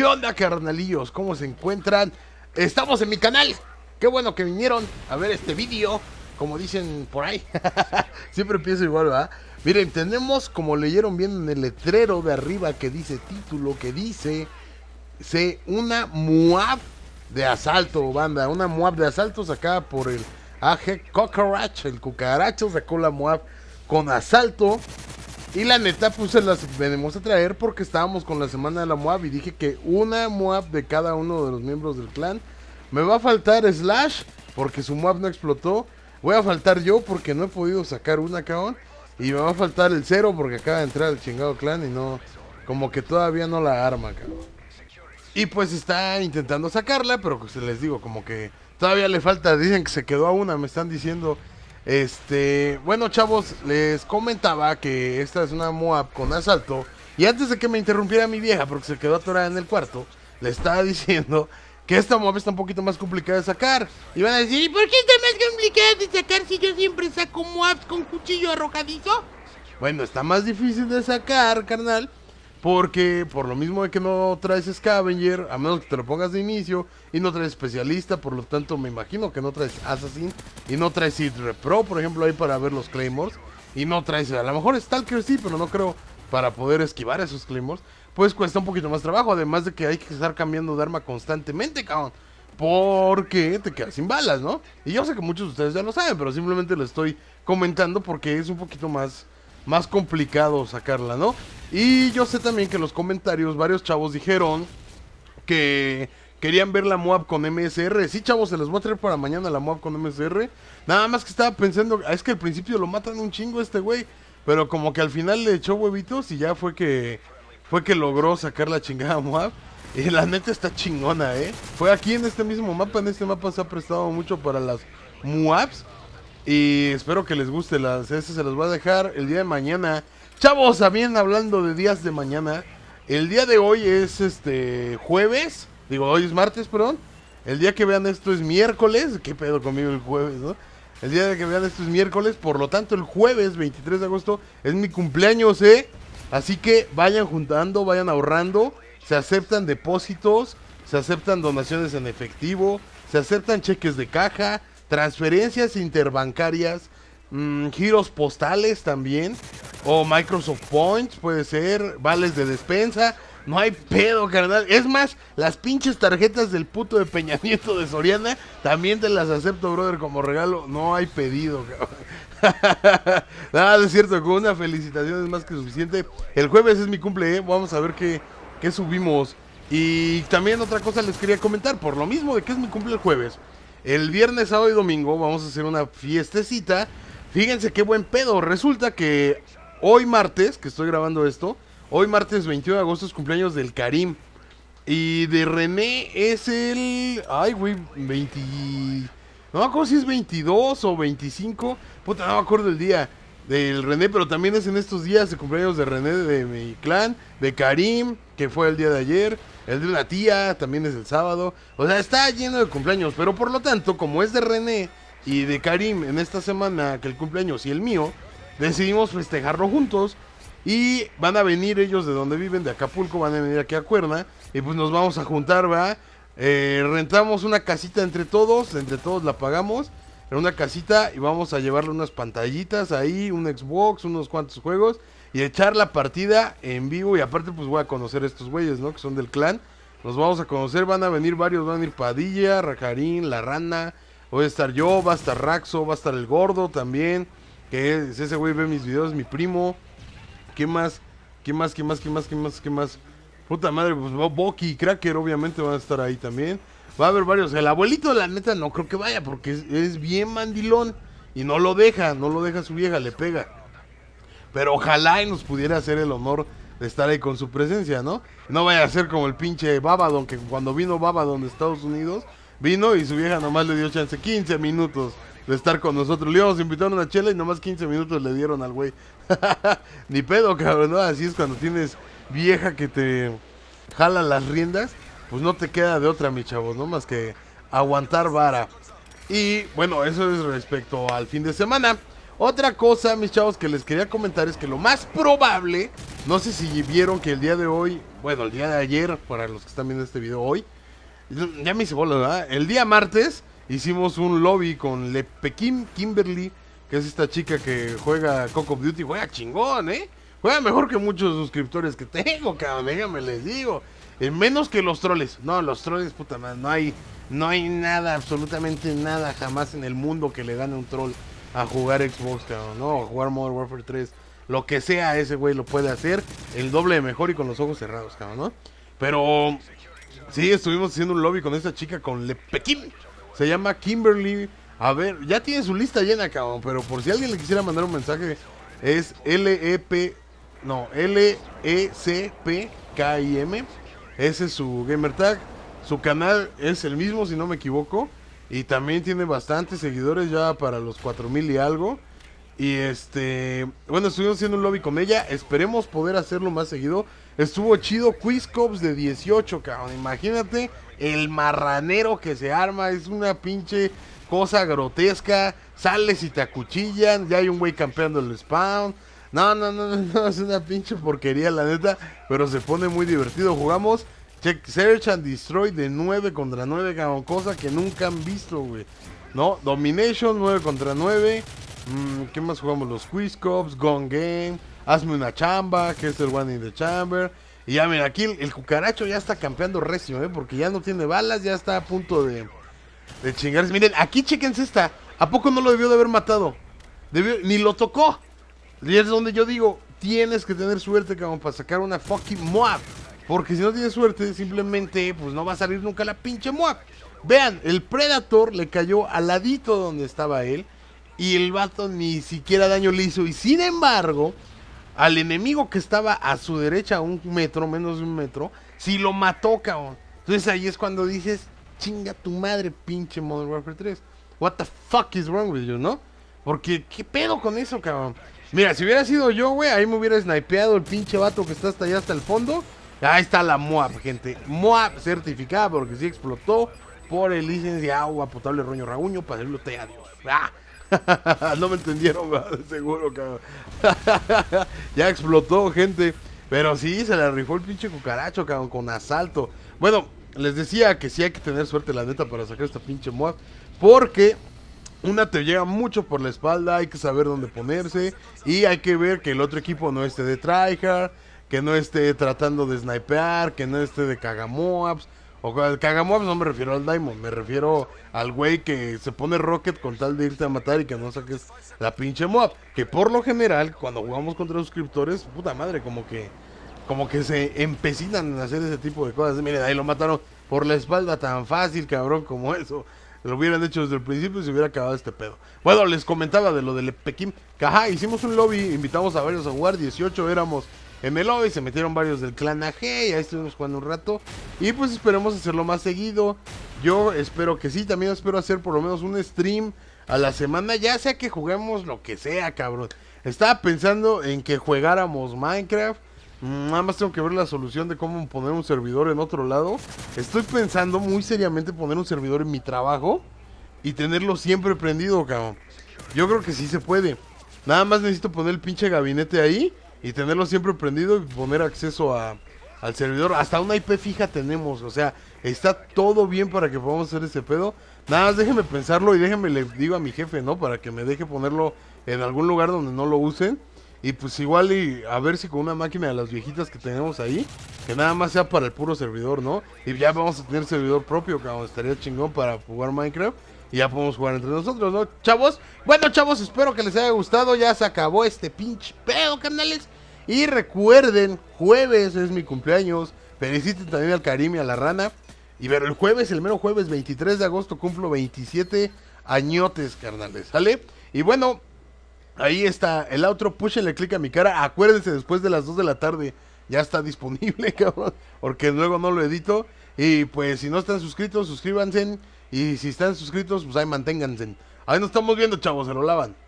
¿Qué onda, carnalillos? ¿Cómo se encuentran? Estamos en mi canal. Qué bueno que vinieron a ver este vídeo, como dicen por ahí. Siempre empiezo igual, ¿verdad? Miren, tenemos, como leyeron bien en el letrero de arriba que dice título, que dice una MUAB de asalto, banda. Una MUAB de asalto sacada por el AG Cockroach. El cucaracho sacó la MUAB con asalto. Y la neta, pues se las venimos a traer porque estábamos con la semana de la MUAB y dije que una MUAB de cada uno de los miembros del clan. Me va a faltar Slash porque su MUAB no explotó. Voy a faltar yo porque no he podido sacar una, cabrón. Y me va a faltar el Cero porque acaba de entrar el chingado clan y no, como que todavía no la arma, cabrón. Y pues está intentando sacarla, pero pues les digo, como que todavía le falta. Dicen que se quedó a una, me están diciendo. Bueno, chavos, les comentaba que esta es una MUAB con asalto. Y antes de que me interrumpiera mi vieja, porque se quedó atorada en el cuarto, le estaba diciendo que esta MUAB está un poquito más complicada de sacar. Y van a decir, ¿y por qué está más complicada de sacar si yo siempre saco MUABs con cuchillo arrojadizo? Bueno, está más difícil de sacar, carnal, porque por lo mismo de que no traes Scavenger, a menos que te lo pongas de inicio, y no traes especialista, por lo tanto me imagino que no traes Assassin, y no traes Hit Repro, por ejemplo, ahí para ver los Claymores, y no traes, a lo mejor Stalker sí, pero no creo para poder esquivar esos Claymores, pues cuesta un poquito más trabajo, además de que hay que estar cambiando de arma constantemente, cabrón, porque te quedas sin balas, ¿no? Y yo sé que muchos de ustedes ya lo saben, pero simplemente lo estoy comentando porque es un poquito más complicado sacarla, ¿no? Y yo sé también que en los comentarios varios chavos dijeron que querían ver la MUAB con MSR. Sí, chavos, se les voy a traer para mañana la MUAB con MSR. Nada más que estaba pensando, es que al principio lo matan un chingo este güey, pero como que al final le echó huevitos y ya fue que logró sacar la chingada MUAB. Y la neta está chingona, Fue aquí en este mismo mapa, en este mapa se ha prestado mucho para las MUABs. Y espero que les guste, se las voy a dejar el día de mañana. Chavos, también hablando de días de mañana, el día de hoy es jueves, digo, hoy es martes, perdón. El día que vean esto es miércoles, qué pedo conmigo el jueves, ¿no? El día de que vean esto es miércoles, por lo tanto el jueves 23 de agosto es mi cumpleaños, Así que vayan juntando, vayan ahorrando, se aceptan depósitos, se aceptan donaciones en efectivo, se aceptan cheques de caja, transferencias interbancarias, giros postales también, o Microsoft Points puede ser, vales de despensa, no hay pedo, carnal. Es más, las pinches tarjetas del puto de Peña Nieto de Soriana, también te las acepto, brother, como regalo, no hay pedido, cabrón. Nada, es cierto, con una felicitación es más que suficiente. El jueves es mi cumple, vamos a ver qué subimos. Y también otra cosa les quería comentar, por lo mismo de que es mi cumple el jueves. El viernes, sábado y domingo vamos a hacer una fiestecita. Fíjense qué buen pedo. Resulta que hoy martes, que estoy grabando esto, hoy martes 21 de agosto es cumpleaños del Karim. Y de René es el... Ay, güey, 20... No me acuerdo si es 22 o 25. Puta, no me acuerdo el día del René, pero también es en estos días de cumpleaños de René de mi clan, de Karim, que fue el día de ayer, el de una tía, también es el sábado. O sea, está lleno de cumpleaños, pero por lo tanto, como es de René y de Karim en esta semana, que el cumpleaños y el mío, decidimos festejarlo juntos. Y van a venir ellos de donde viven, de Acapulco, van a venir aquí a Cuerna, y pues nos vamos a juntar, ¿verdad? Rentamos una casita entre todos la pagamos, en una casita, y vamos a llevarle unas pantallitas ahí, un Xbox, unos cuantos juegos, y echar la partida en vivo. Y aparte pues voy a conocer a estos güeyes, ¿no? Que son del clan, los vamos a conocer, van a venir varios, van a venir Padilla, Rajarín, La Rana, voy a estar yo, va a estar Raxo, va a estar el Gordo también, que es, ese güey ve mis videos, mi primo. ¿Qué más? Puta madre, pues Boki y Cracker obviamente van a estar ahí también. Va a haber varios. El abuelito, la neta, no creo que vaya porque es bien mandilón. Y no lo deja su vieja, le pega. Pero ojalá y nos pudiera hacer el honor de estar ahí con su presencia, ¿no? No vaya a ser como el pinche Babadon, que cuando vino Babadon de Estados Unidos, vino y su vieja nomás le dio chance 15 minutos de estar con nosotros. Le íbamos a invitar a una chela y nomás 15 minutos le dieron al güey. Ni pedo, cabrón, ¿no? Así es cuando tienes vieja que te jala las riendas, pues no te queda de otra, mi chavos, ¿no? Más que aguantar vara. Y bueno, eso es respecto al fin de semana. Otra cosa, mis chavos, que les quería comentar es que lo más probable, no sé si vieron que el día de hoy bueno, el día de ayer, para los que están viendo este video hoy, ya me hice bola, ¿verdad? El día martes hicimos un lobby con Lepekim Kimberly, que es esta chica que juega Call of Duty, juega chingón, juega mejor que muchos suscriptores que tengo, cabrón, déjame les digo. Menos que los troles. No, los troles, puta madre, no hay nada, absolutamente nada jamás en el mundo que le gane un troll a jugar Xbox, cabrón, no, a jugar Modern Warfare 3. Lo que sea, ese güey lo puede hacer el doble de mejor y con los ojos cerrados, cabrón, ¿no? Pero sí, estuvimos haciendo un lobby con esta chica, con Lepekim. Se llama Kimberly. A ver, ya tiene su lista llena, cabrón, pero por si alguien le quisiera mandar un mensaje, es LECPKIM. Ese es su gamer tag. Su canal es el mismo, si no me equivoco. Y también tiene bastantes seguidores, ya para los 4000 y algo. Y bueno, estuvimos haciendo un lobby con ella. Esperemos poder hacerlo más seguido. Estuvo chido. Quiz Cops de 18, cabrón. Imagínate el marranero que se arma. Es una pinche cosa grotesca. Sales y te acuchillan. Ya hay un güey campeando el spawn. No, es una pinche porquería, la neta. Pero se pone muy divertido. Jugamos Search and Destroy de 9 contra 9, cabrón. Cosa que nunca han visto, güey. No, Domination 9 contra 9. ¿Qué más jugamos? Los Quiz Cops, Gone Game, Hazme una chamba, que es el One in the Chamber. Y ya mira, aquí el cucaracho ya está campeando recio, porque ya no tiene balas, ya está a punto de chingarse. Miren, aquí chéquense esta. ¿A poco no lo debió de haber matado? Ni lo tocó. Y es donde yo digo, tienes que tener suerte, cabrón, para sacar una fucking Moab. Porque si no tienes suerte, simplemente, pues no va a salir nunca la pinche Moab. Vean, el Predator le cayó al ladito donde estaba él. Y el vato ni siquiera daño le hizo. Y sin embargo, al enemigo que estaba a su derecha, a un metro, menos de un metro, sí lo mató, cabrón. Entonces ahí es cuando dices, chinga tu madre, pinche Modern Warfare 3. What the fuck is wrong with you, ¿no? Porque, ¿qué pedo con eso, cabrón? Mira, si hubiera sido yo, güey, ahí me hubiera snipeado el pinche vato que está hasta allá, hasta el fondo. Ahí está la Moab, gente. Moab certificada porque sí explotó por el licenciado agua potable Roño Raguño para hacerlo a Dios. No me entendieron, ¿verdad? Seguro, cabrón. Ya explotó, gente. Pero sí, se la rifó el pinche cucaracho, cabrón, con asalto. Bueno, les decía que sí hay que tener suerte, la neta, para sacar esta pinche Moab. Porque una te llega mucho por la espalda, hay que saber dónde ponerse. Y hay que ver que el otro equipo no esté de tryhard, que no esté tratando de snipear, que no esté de cagamoabs. O al cagamoabs no me refiero al Diamond, me refiero al güey que se pone rocket con tal de irte a matar y que no saques la pinche Moab. Que por lo general, cuando jugamos contra suscriptores, puta madre, como que se empecinan en hacer ese tipo de cosas. Miren, ahí lo mataron por la espalda tan fácil, cabrón, como eso. Lo hubieran hecho desde el principio y se hubiera acabado este pedo. Bueno, les comentaba de lo de Lepekim. Que ajá, hicimos un lobby, invitamos a varios a jugar, 18 éramos en el lobby, se metieron varios del clan AG y ahí estuvimos jugando un rato. Y pues esperemos hacerlo más seguido. Yo espero que sí, también espero hacer por lo menos un stream a la semana, ya sea que juguemos lo que sea, cabrón. Estaba pensando en que jugáramos Minecraft. Nada más tengo que ver la solución de cómo poner un servidor en otro lado. Estoy pensando muy seriamente poner un servidor en mi trabajo y tenerlo siempre prendido, cabrón. Yo creo que sí se puede. Nada más necesito poner el pinche gabinete ahí y tenerlo siempre prendido y poner acceso al servidor. Hasta una IP fija tenemos, o sea, está todo bien para que podamos hacer ese pedo. Nada más déjenme pensarlo y déjenme le digo a mi jefe, ¿no? Para que me deje ponerlo en algún lugar donde no lo usen. Y pues igual y a ver si con una máquina de las viejitas que tenemos ahí, que nada más sea para el puro servidor, ¿no? Y ya vamos a tener servidor propio, cabrón, estaría chingón para jugar Minecraft. Y ya podemos jugar entre nosotros, ¿no, chavos? Bueno, chavos, espero que les haya gustado. Ya se acabó este pinche pedo, canales. Y recuerden, jueves es mi cumpleaños. Feliciten también al Karim y a la Rana. Y pero el jueves, el mero jueves, 23 de agosto, cumplo 27 añotes, carnales, ¿sale? Y bueno, ahí está el outro, púchenle clic a mi cara. Acuérdense, después de las 2 de la tarde ya está disponible, cabrón, porque luego no lo edito. Y pues si no están suscritos, suscríbanse. Y si están suscritos, pues ahí manténganse. Ahí nos estamos viendo, chavos, se lo lavan.